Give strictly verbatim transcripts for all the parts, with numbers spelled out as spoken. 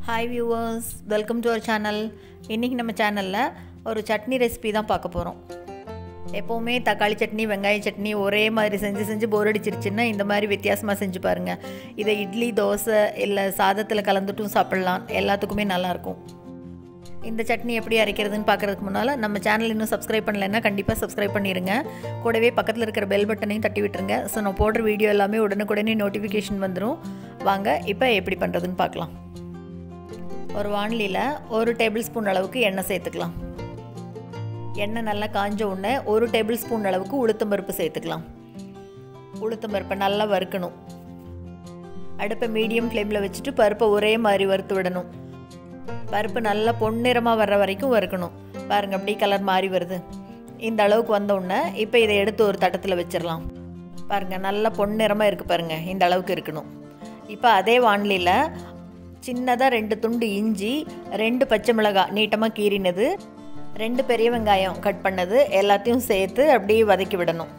Hi viewers, welcome to our channel. இன்னைக்கு நம்ம சேனல்ல ஒரு சட்னி ரெசிபி தான் பார்க்க போறோம். எப்பவுமே தக்காளி சட்னி, வெங்காய சட்னி ஒரே மாதிரி செஞ்சு செஞ்சு போர் அடிச்சிருச்சுன்னா இந்த மாதிரி வித்தியாசமா செஞ்சு பாருங்க. இதை இட்லி, தோசை இல்ல சாதத்துல கலந்துட்டும் சாப்பிடலாம். எல்லாத்துக்குமே நல்லா இருக்கும். இந்த சட்னி எப்படி அரைக்கிறதுன்னு பார்க்கிறதுக்கு முன்னால நம்ம சேனல் இன்னும் சப்ஸ்கிரைப் பண்ணலைன்னா கண்டிப்பா சப்ஸ்கிரைப் பண்ணிருங்க. கூடவே பக்கத்துல இருக்கிற பெல் பட்டனையும் தட்டி விட்டுருங்க. சோ நான் போடுற வீடியோ எல்லாமே உடனுக்குடனே நோட்டிஃபிகேஷன் வந்துரும். வாங்க இப்போ எப்படி பண்றதுன்னு பார்க்கலாம். ஒரு வாணலியில் ஒரு டேபிள் ஸ்பூன் அளவுக்கு எண்ணெய் சேர்த்துக்கலாம். எண்ணெய் நல்லா காஞ்ச உடனே ஒரு டேபிள் ஸ்பூன் அளவுக்கு உளுத்தம் பருப்பு சேர்த்துக்கலாம். உளுத்தம் பருப்பை நல்லா வறுக்கணும். அடுப்பை மீடியம் ஃப்ளேமில் வச்சுட்டு பருப்பை ஒரே மாதிரி வறுத்து விடணும். பருப்பு நல்லா பொன்னிறமாக வர்ற வரைக்கும் வறுக்கணும். பாருங்கள் அப்படி கலர் மாறி வருது. இந்த அளவுக்கு வந்த உடனே இப்போ இதை எடுத்து ஒரு தட்டத்தில் வச்சிடலாம். பாருங்கள் நல்லா பொன்னிறமாக இருக்குது பாருங்கள், இந்த அளவுக்கு இருக்கணும். இப்போ அதே வாணலியில் சின்னதாக ரெண்டு துண்டு இஞ்சி, ரெண்டு பச்சை மிளகாய் நீட்டமாக கீறினது, ரெண்டு பெரிய வெங்காயம் கட் பண்ணது எல்லாத்தையும் சேர்த்து அப்படியே வதக்கி விடணும்.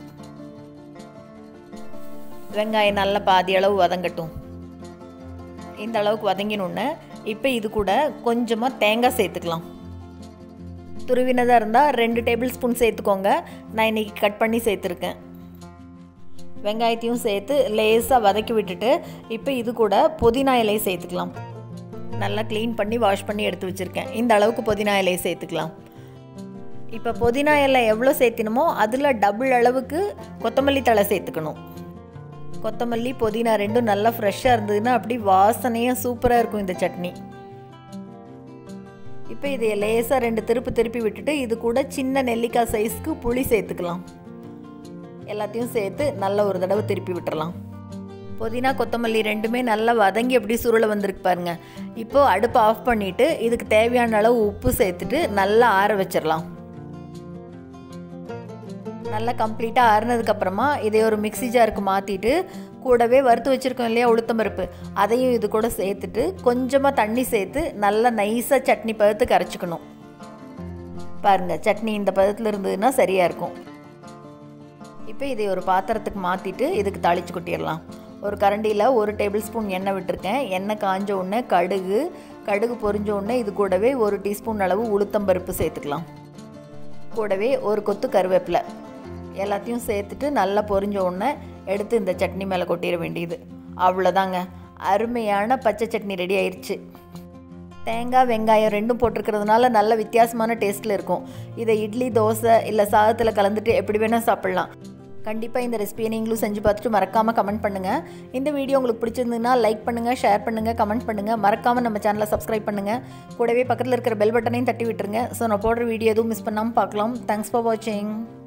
வெங்காயம் நல்லா பாதி அளவு வதங்கட்டும். இந்த அளவுக்கு வதங்கினோன்னு இப்போ இது கூட கொஞ்சமாக தேங்காய் சேர்த்துக்கலாம். துருவினதாக இருந்தால் ரெண்டு டேபிள் ஸ்பூன் சேர்த்துக்கோங்க. நான் இன்றைக்கி கட் பண்ணி சேர்த்துருக்கேன். வெங்காயத்தையும் சேர்த்து லேசாக வதக்கி விட்டுட்டு இப்போ இது கூட புதினா இலையை சேர்த்துக்கலாம். நல்லா க்ளீன் பண்ணி வாஷ் பண்ணி எடுத்து வச்சுருக்கேன். இந்த அளவுக்கு புதினா இலையை சேர்த்துக்கலாம். இப்போ புதினா இலை எவ்வளோ சேர்த்தினமோ அதில் டபுள் அளவுக்கு கொத்தமல்லி தழை சேர்த்துக்கணும். கொத்தமல்லி புதினா ரெண்டும் நல்லா ஃப்ரெஷ்ஷாக இருந்ததுன்னா அப்படி வாசனையாக சூப்பராக இருக்கும் இந்த சட்னி. இப்போ இதை லேசாக ரெண்டு திருப்பு திருப்பி விட்டுட்டு இது கூட சின்ன நெல்லிக்காய் சைஸ்க்கு புளி சேர்த்துக்கலாம். எல்லாத்தையும் சேர்த்து நல்லா ஒரு தடவை திருப்பி விட்டுறலாம். புதினா கொத்தமல்லி ரெண்டுமே நல்லா வதங்கி அப்படி சுருளை வந்திருக்கு பாருங்க. இப்போ அடுப்பை ஆஃப் பண்ணிவிட்டு இதுக்கு தேவையான அளவு உப்பு சேர்த்துட்டு நல்லா ஆற வச்சிடலாம். நல்லா கம்ப்ளீட்டாக ஆறுனதுக்கப்புறமா இதை ஒரு மிக்ஸி ஜாருக்கு மாற்றிட்டு கூடவே வறுத்து வச்சுருக்கோம் இல்லையா உளுத்தம் பருப்பு, அதையும் இது கூட சேர்த்துட்டு கொஞ்சமாக தண்ணி சேர்த்து நல்லா நைஸாக சட்னி பதத்துக்கு அரைச்சிக்கணும். பாருங்கள் சட்னி இந்த பதத்தில் இருந்ததுன்னா சரியாக இருக்கும். இப்போ இதை ஒரு பாத்திரத்துக்கு மாற்றிட்டு இதுக்கு தாளித்து கொட்டிடலாம். ஒரு கரண்டியில் ஒரு டேபிள் ஸ்பூன் எண்ணெய் விட்டுருக்கேன். எண்ணெய் காஞ்ச உடனே கடுகு கடுகு பொரிஞ்ச உடனே இது கூடவே ஒரு டீஸ்பூன் அளவு உளுத்தம் பருப்பு சேர்த்துக்கலாம். கூடவே ஒரு கொத்து கருவேப்பிலை எல்லாத்தையும் சேர்த்துட்டு நல்லா பொரிஞ்ச உடனே எடுத்து இந்த சட்னி மேலே கொட்டிட வேண்டியது. அவ்வளோதாங்க, அருமையான பச்சை சட்னி ரெடி ஆயிடுச்சு. தேங்காய் வெங்காயம் ரெண்டும் போட்டிருக்கிறதுனால நல்ல வித்தியாசமான டேஸ்ட்டில் இருக்கும். இதை இட்லி, தோசை இல்லை சாதத்தில் கலந்துட்டு எப்படி வேணால் சாப்பிட்லாம். கண்டிப்பாக இந்த ரெசிபியை நீங்களும் செஞ்சு பார்த்துட்டு மறக்காமல் கமெண்ட் பண்ணுங்கள். இந்த வீடியோ உங்களுக்கு பிடிச்சிருந்ததுன்னா லைக் பண்ணுங்கள், ஷேர் பண்ணுங்கள், கமெண்ட் பண்ணுங்கள். மறக்காமல் நம்ம சேனலை சப்ஸ்கிரைப் பண்ணுங்கள். கூடவே பக்கத்தில் இருக்கிற பெல் பட்டனையும் தட்டி விட்டுருங்க. ஸோ நான் போடுற வீடியோ எதுவும் மிஸ் பண்ணாமல் பார்க்கலாம். தேங்க்ஸ் ஃபார் வாட்சிங்.